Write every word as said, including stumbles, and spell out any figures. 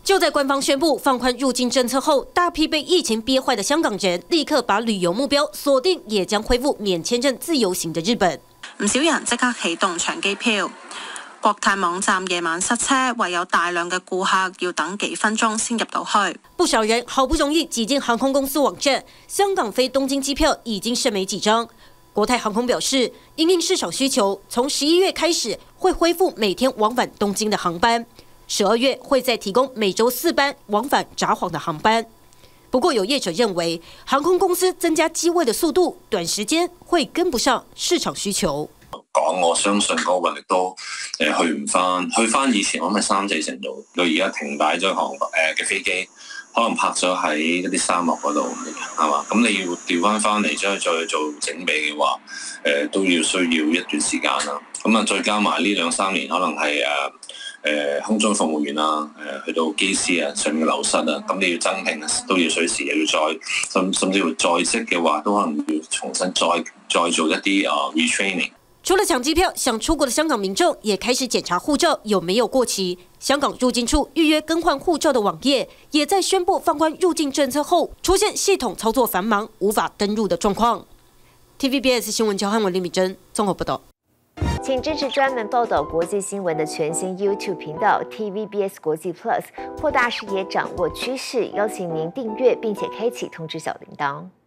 就在官方宣布放宽入境政策後，大批被疫情憋壞的香港人立刻把旅遊目標鎖定，也將恢復免簽證自由行的日本。 唔少人即刻啟動搶機票，國泰網站夜晚塞車，唯有大量嘅顧客要等幾分鐘先入到去。 不少人好不容易擠進航空公司網站，香港飛東京機票已經剩沒幾張。國泰航空表示，因應市場需求，從十一月開始會恢復每天往返東京的航班。十二月會再提供每週四班往返札幌的航班。不過有業者認為，航空公司增加機位的速度，短時間會跟不上市場需求。 講我相信嗰個運力都誒去唔翻，去翻以前我諗係三四成度。到而家停擺咗航誒嘅飛機，可能泊咗喺一啲沙漠嗰度，係嘛？咁你要調翻翻嚟，再再做整備嘅話，誒都要需要一段時間啦。咁啊，再加埋呢兩三年，可能係誒。誒空中服務員啊，誒去到機師啊上面嘅流失啊，咁你要增聘都要隨時，又要再甚甚至乎在職嘅話，都可能要重新再再做一啲啊 retraining。 除了搶機票，想出國的香港民眾也開始檢查護照有沒有過期。香港入境處預約更換護照的網頁，也在宣布放寬入境政策後，出現系統操作繁忙、無法登入的狀況。T V B S 新聞焦漢文、李敏珍綜合報道。 請支持專門報道國際新聞的全新 YouTube 頻道 T V B S 國際 Plus， 擴大視野，掌握趨勢。邀請您訂閱並且開啟通知小鈴鐺。